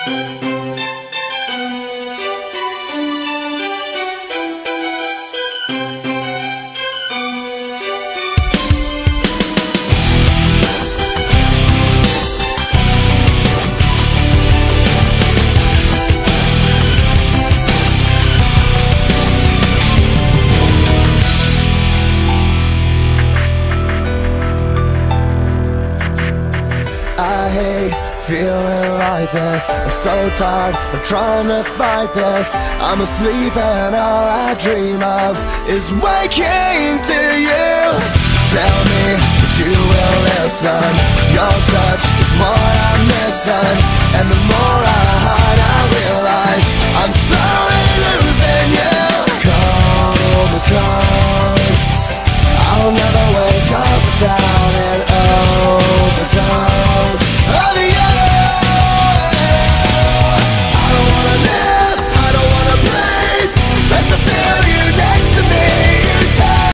I hate feeling like this. I'm so tired of trying to fight this. I'm asleep and all I dream of is waking to you. Tell me that you will listen. Your touch is more than